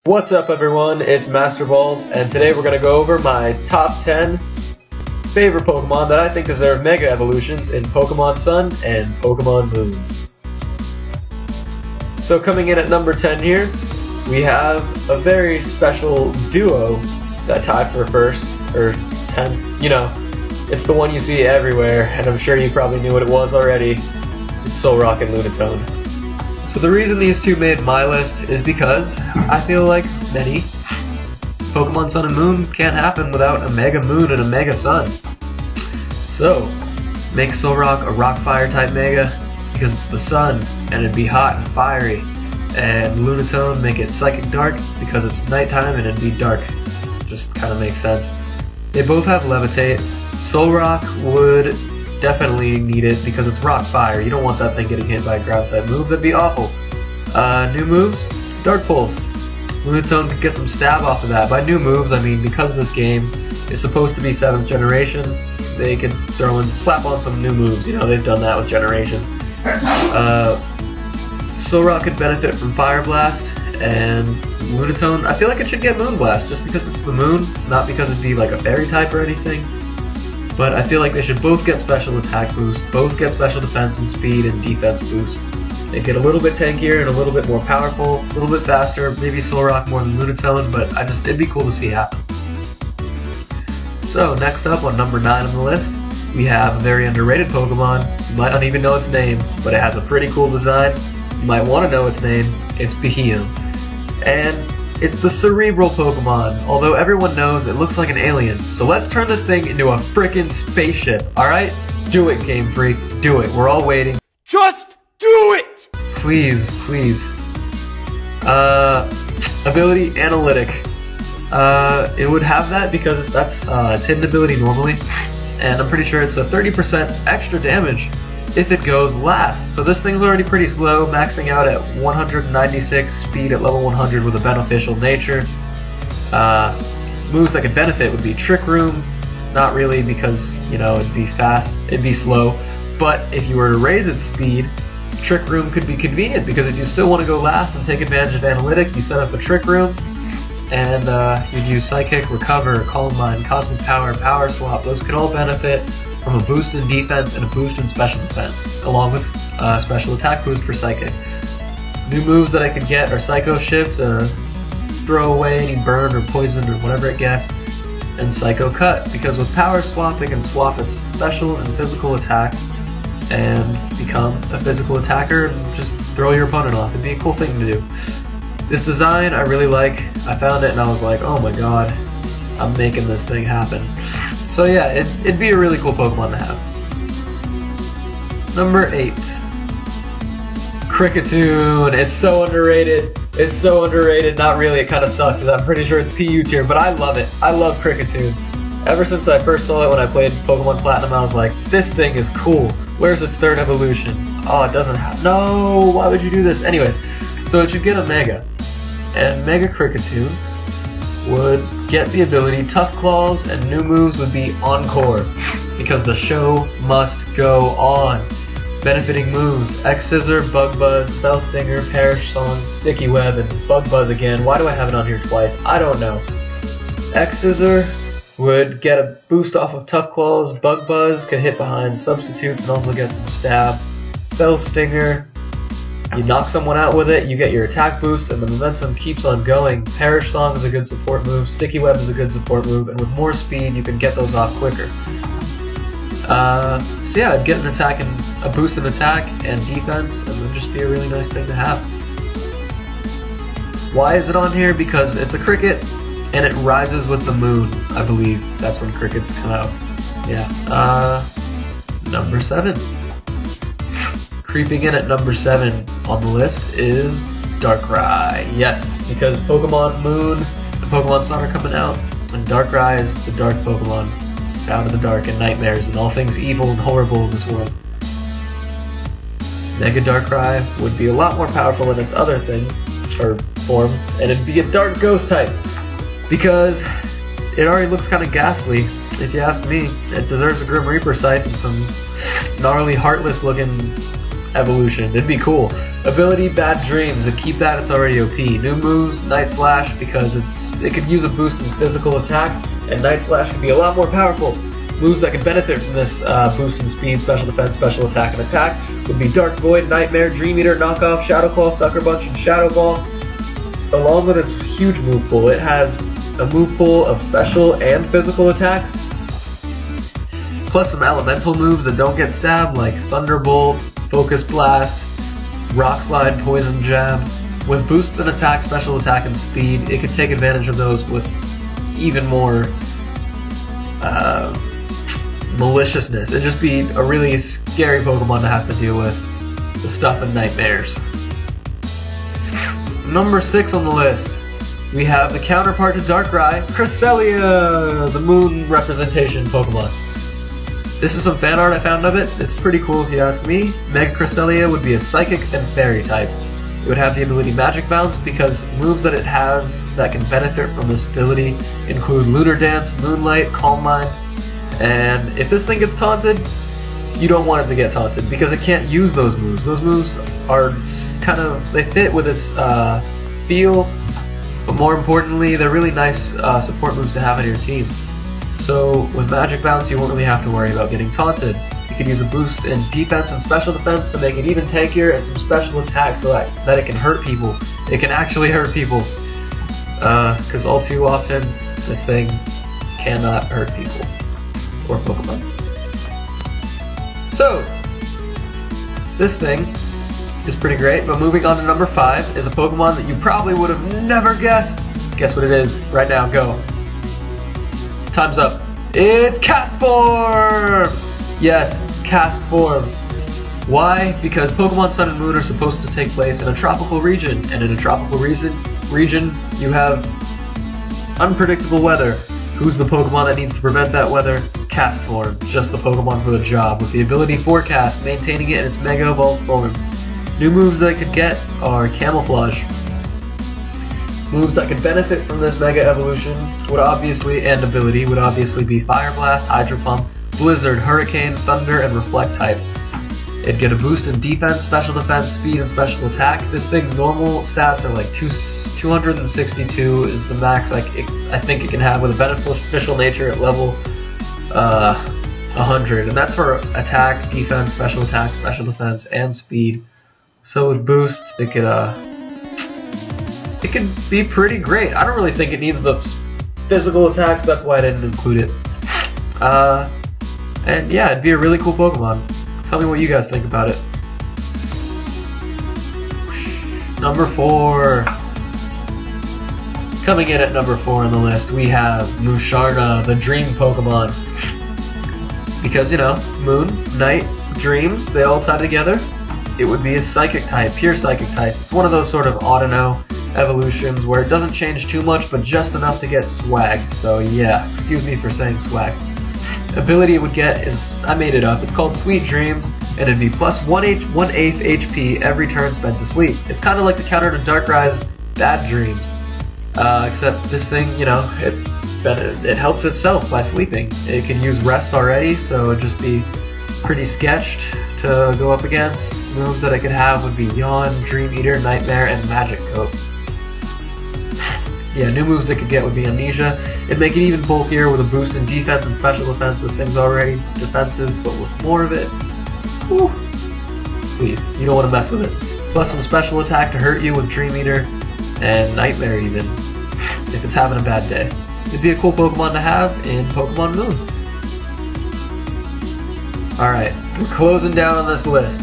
What's up everyone, it's Master Balls, and today we're going to go over my top 10 favorite Pokemon that I think deserve Mega Evolutions in Pokemon Sun and Pokemon Moon. So coming in at number 10 here, we have a very special duo that tied for first, or 10, you know, it's the one you see everywhere, and I'm sure you probably knew what it was already. It's Solrock and Lunatone. So the reason these two made my list is because I feel like many Pokemon Sun and Moon can't happen without a Mega Moon and a Mega Sun. So, make Solrock a Rock Fire type Mega because it's the sun and it'd be hot and fiery. And Lunatone, make it Psychic Dark because it's nighttime and it'd be dark. Just kind of makes sense. They both have Levitate. Solrock would definitely need it because it's Rock Fire. You don't want that thing getting hit by a ground type move. That'd be awful. New moves, Dark Pulse. Lunatone could get some stab off of that. By new moves, I mean because this game is supposed to be 7th generation, they could slap on some new moves. You know, they've done that with generations. Solrock could benefit from Fire Blast, and Lunatone, I feel like it should get Moon Blast just because it's the moon, not because it'd be like a fairy type or anything. But I feel like they should both get special attack boost, both get special defense and speed and defense boosts. They get a little bit tankier and a little bit more powerful, a little bit faster, maybe Solrock more than Lunatone, but it'd be cool to see happen. So next up on number 9 on the list, we have a very underrated Pokemon. You might not even know its name, but it has a pretty cool design. You might want to know its name. It's Beheeyem. And it's the cerebral Pokemon, although everyone knows it looks like an alien. So let's turn this thing into a frickin' spaceship, alright? Do it, Game Freak. Do it. We're all waiting. Just do it! Please, please. Ability Analytic. It would have that because that's its hidden ability normally, and I'm pretty sure it's a 30% extra damage if it goes last. So this thing's already pretty slow, maxing out at 196 speed at level 100 with a beneficial nature. Moves that could benefit would be Trick Room, not really because, you know, it'd be fast, it'd be slow, but if you were to raise its speed, Trick Room could be convenient because if you still want to go last and take advantage of Analytic, you set up a Trick Room, and you'd use Psychic, Recover, Calm Mind, Cosmic Power, Power Swap. Those could all benefit from a boost in defense and a boost in special defense, along with special attack boost for Psychic. New moves that I could get are Psycho Shift, throw away any burn or poison or whatever it gets, and Psycho Cut, because with Power Swap it can swap its special and physical attacks and become a physical attacker and just throw your opponent off. It'd be a cool thing to do. This design I really like. I found it and I was like, oh my god, I'm making this thing happen. So yeah, it'd be a really cool Pokemon to have. Number 8. Kricketune. It's so underrated. It's so underrated. Not really, it kind of sucks because I'm pretty sure it's PU tier, but I love it. I love Kricketune. Ever since I first saw it when I played Pokemon Platinum, I was like, this thing is cool. Where's its 3rd evolution? Oh, it doesn't have... No! Why would you do this? Anyways, so it should get a Mega. And Mega Kricketune would get the ability Tough Claws, and new moves would be Encore, because the show must go on. Benefiting moves, X-Scissor, Bug Buzz, Spell Stinger, Perish Song, Sticky Web, and Bug Buzz again. Why do I have it on here twice? I don't know. X-Scissor would get a boost off of Tough Claws, Bug Buzz could hit behind substitutes and also get some stab. Spell Stinger, you knock someone out with it, you get your attack boost, and the momentum keeps on going. Perish Song is a good support move, Sticky Web is a good support move, and with more speed you can get those off quicker. So yeah, I'd get an attack and a boost in attack and defense, and it would just be a really nice thing to have. Why is it on here? Because it's a cricket, and it rises with the moon, I believe. That's when crickets come out. Yeah. Number 7. Creeping in at number 7 on the list is Darkrai. Yes, because Pokemon Moon and Pokemon Sun are coming out, and Darkrai is the dark Pokemon, found in the dark and nightmares and all things evil and horrible in this world. Mega Darkrai would be a lot more powerful than its other thing, or form, and it'd be a Dark Ghost type, because it already looks kind of ghastly. If you ask me, it deserves a Grim Reaper scythe and some gnarly, heartless looking evolution. It'd be cool. Ability Bad Dreams, and keep that, it's already OP. New moves, Night Slash, because it could use a boost in physical attack, and Night Slash could be a lot more powerful. Moves that could benefit from this boost in speed, special defense, special attack, and attack would be Dark Void, Nightmare, Dream Eater, Knockoff, Shadow Claw, Sucker Punch, and Shadow Ball. Along with its huge move pool, it has a move pool of special and physical attacks, plus some elemental moves that don't get stabbed, like Thunderbolt, Focus Blast, Rock Slide, Poison Jab. With boosts in attack, special attack, and speed, it could take advantage of those with even more maliciousness. It'd just be a really scary Pokemon to have to deal with. The stuff in Nightmares. Number 6 on the list, we have the counterpart to Darkrai, Cresselia, the moon representation Pokemon. This is some fan art I found of it. It's pretty cool if you ask me. Mega Cresselia would be a Psychic and Fairy type. It would have the ability Magic Bounce because moves that it has that can benefit from this ability include Lunar Dance, Moonlight, Calm Mind, and if this thing gets taunted, you don't want it to get taunted because it can't use those moves. Those moves are kind of, they fit with its feel, but more importantly, they're really nice support moves to have on your team. So with Magic Bounce, you won't really have to worry about getting taunted. You can use a boost in defense and special defense to make it even tankier, and some special attacks so that it can hurt people. It can actually hurt people, because all too often, this thing cannot hurt people or Pokemon. So, this thing is pretty great, but moving on to number 5 is a Pokemon that you probably would have never guessed. Guess what it is right now, go. Time's up. It's Castform! Yes, Castform. Why? Because Pokemon Sun and Moon are supposed to take place in a tropical region, and in a tropical region you have unpredictable weather. Who's the Pokemon that needs to prevent that weather? Castform, just the Pokemon for the job, with the ability Forecast, maintaining it in its Mega Evolved form. New moves that it could get are Camouflage. Moves that could benefit from this Mega Evolution would obviously, and ability, would obviously be Fire Blast, Hydro Pump, Blizzard, Hurricane, Thunder, and Reflect type. It'd get a boost in defense, special defense, speed, and special attack. This thing's normal stats are like 262 is the max I think it can have with a beneficial nature at level 100, and that's for attack, defense, special defense, and speed. So with boosts, it could be pretty great. I don't really think it needs the physical attacks, that's why I didn't include it. And yeah, it'd be a really cool Pokemon. Tell me what you guys think about it. Number 4. Coming in at number 4 on the list, we have Musharna, the Dream Pokemon. Because, you know, Moon, Night, Dreams, they all tie together. It would be a Psychic type, pure Psychic type. It's one of those sort of Audino evolutions where it doesn't change too much, but just enough to get swag. So yeah, excuse me for saying swag. Ability it would get is, I made it up, it's called Sweet Dreams, and it'd be plus 1/8 HP every turn spent to sleep. It's kind of like the counter to Darkrai's Bad Dreams, except this thing, you know, it helps itself by sleeping. It can use rest already, so it'd just be pretty sketched to go up against. Moves that it could have would be Yawn, Dream Eater, Nightmare, and Magic Coat. Yeah, new moves it could get would be Amnesia. It'd make it even bulkier with a boost in defense and special defense. This thing's already defensive, but with more of it. Whew. Please, you don't want to mess with it. Plus some special attack to hurt you with Dream Eater and Nightmare even, if it's having a bad day. It'd be a cool Pokemon to have in Pokemon Moon. Alright, we're closing down on this list.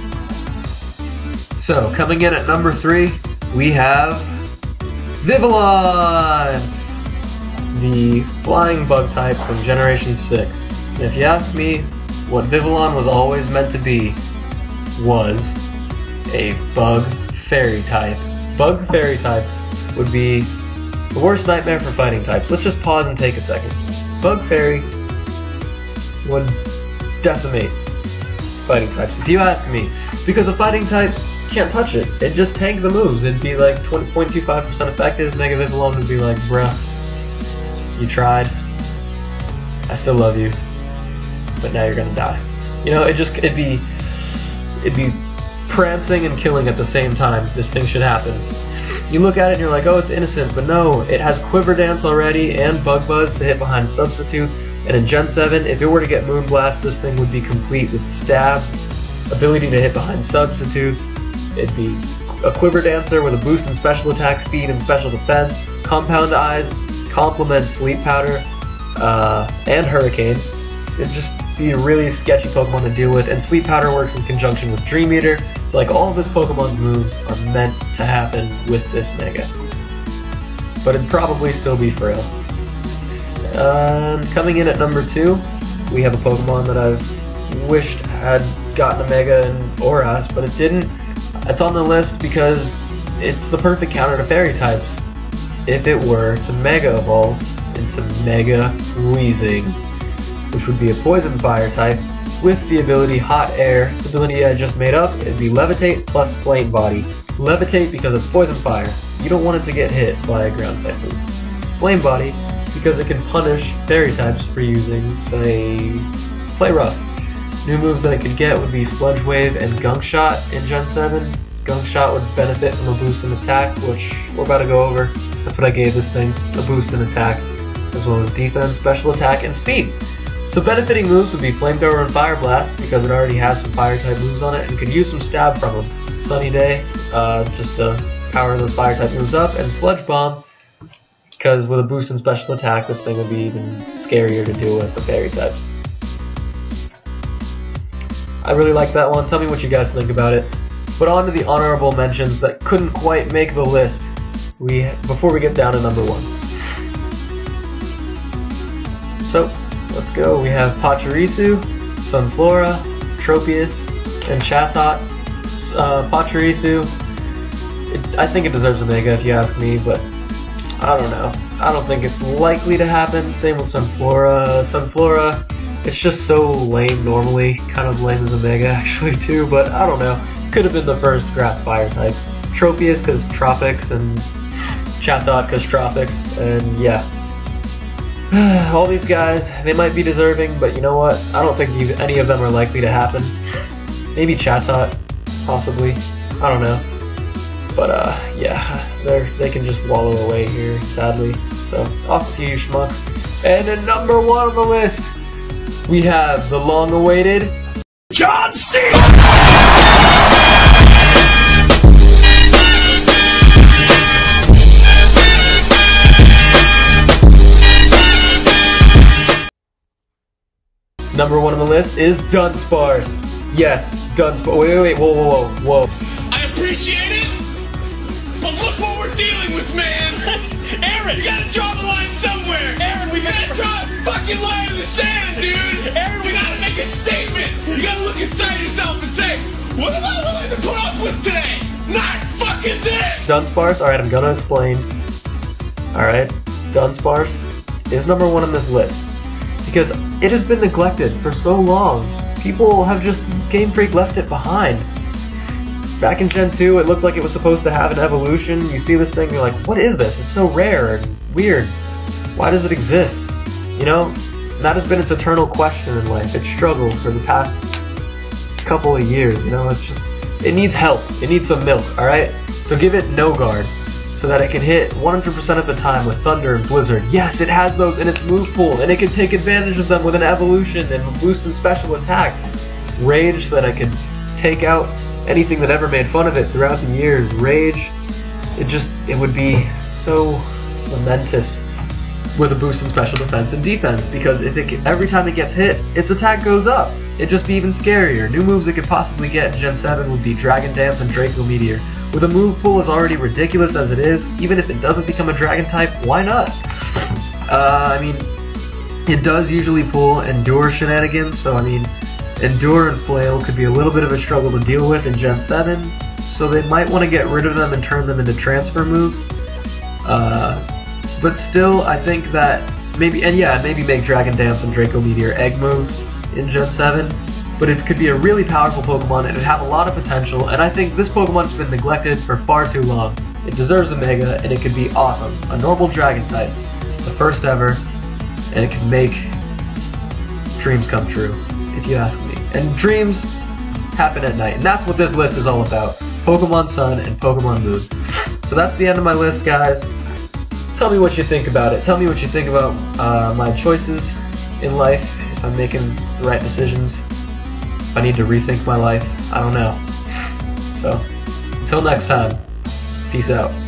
So, coming in at number 3, we have Vivillon! The flying bug type from Generation 6. And if you ask me, what Vivillon was always meant to be was a bug fairy type. Bug fairy type would be the worst nightmare for fighting types. Let's just pause and take a second. Bug fairy would decimate fighting types, if you ask me. Because a fighting type can't touch it. It just tank the moves. It'd be like 20.25% effective. Mega Vivillon would be like, bruh, you tried. I still love you, but now you're gonna die. You know, it'd be prancing and killing at the same time. This thing should happen. You look at it and you're like, oh, it's innocent, but no, it has Quiver Dance already and Bug Buzz to hit behind substitutes, and in Gen 7, if it were to get Moonblast, this thing would be complete with Stab, ability to hit behind substitutes, it'd be a Quiver Dancer with a boost in special attack, speed, and special defense, Compound Eyes, complement Sleep Powder, and Hurricane. It'd just be a really sketchy Pokemon to deal with, and Sleep Powder works in conjunction with Dream Eater. It's like all of this Pokemon's moves are meant to happen with this Mega. But it'd probably still be frail. Coming in at number 2, we have a Pokemon that I've wished had gotten a Mega in ORAS, but it didn't. It's on the list because it's the perfect counter to Fairy types. If it were to Mega Evolve into Mega Weezing, which would be a Poison Fire type, with the ability Hot Air. Its ability I just made up, it'd be Levitate plus Flame Body. Levitate because it's Poison Fire. You don't want it to get hit by a ground type move. Flame Body because it can punish Fairy types for using, say, Play Rough. New moves that it could get would be Sludge Wave and Gunk Shot in Gen 7. Gunk Shot would benefit from a boost in attack, which we're about to go over. That's what I gave this thing, a boost in attack, as well as defense, special attack, and speed. So benefiting moves would be Flamethrower and Fire Blast, because it already has some fire type moves on it and could use some stab from them. Sunny Day, just to power those fire type moves up, and Sludge Bomb, because with a boost in special attack, this thing would be even scarier to deal with the fairy types. I really like that one. Tell me what you guys think about it. But on to the honorable mentions that couldn't quite make the list before we get down to number 1. So, let's go. We have Pachirisu, Sunflora, Tropius, and Chatot. Pachirisu, I think it deserves a Mega if you ask me, but I don't know. I don't think it's likely to happen. Same with Sunflora. Sunflora, it's just so lame normally. Kind of lame as a Mega actually too, but I don't know. Could have been the first Grass Fire type. Tropius because Tropics, and Chatot because Tropics, and yeah. All these guys, they might be deserving, but you know what? I don't think any of them are likely to happen. Maybe Chatot, possibly. I don't know. But yeah, they can just wallow away here, sadly. So, off with you schmucks. And at number 1 on the list, we have the long-awaited John C. Number 1 on the list is Dunsparce. Yes, Dunsparce. Wait, whoa. I appreciate it, but look what we're dealing with, man. Aaron, you gotta draw the line somewhere. Aaron, we gotta draw a fucking line in the sand, dude. Aaron, we gotta make a statement. You gotta look inside yourself and say, what am I willing to put up with today? Not fucking this. Dunsparce, alright, I'm gonna explain. Alright, Dunsparce is number 1 on this list because it has been neglected for so long. People have just, Game Freak left it behind. Back in Gen 2, it looked like it was supposed to have an evolution. You see this thing, you're like, what is this? It's so rare and weird. Why does it exist? You know, that has been its eternal question in life. It's struggled for the past couple of years, you know, it's just, it needs help. It needs some milk, alright? So give it No Guard, so that it can hit 100% of the time with Thunder and Blizzard. Yes, it has those in its move pool, and it can take advantage of them with an evolution and a boost in special attack. Rage, so that I could take out anything that ever made fun of it throughout the years. Rage, it would be so momentous with a boost in special defense and defense, because every time it gets hit, its attack goes up. It'd just be even scarier. New moves it could possibly get in Gen 7 would be Dragon Dance and Draco Meteor. With a move pool as already ridiculous as it is, even if it doesn't become a Dragon type, why not? I mean, it does usually pull Endure shenanigans, so I mean, Endure and Flail could be a little bit of a struggle to deal with in Gen 7, so they might want to get rid of them and turn them into transfer moves. But still, I think that maybe make Dragon Dance and Draco Meteor egg moves in Gen 7, but it could be a really powerful Pokemon and it'd have a lot of potential, and I think this Pokemon's been neglected for far too long. It deserves a Mega, and it could be awesome. A normal Dragon type, the first ever, and it can make dreams come true, if you ask me. And dreams, happen at night. And that's what this list is all about. Pokemon Sun and Pokemon Moon. So that's the end of my list, guys. Tell me what you think about it. Tell me what you think about my choices in life, if I'm making the right decisions, if I need to rethink my life. I don't know. So, until next time, peace out.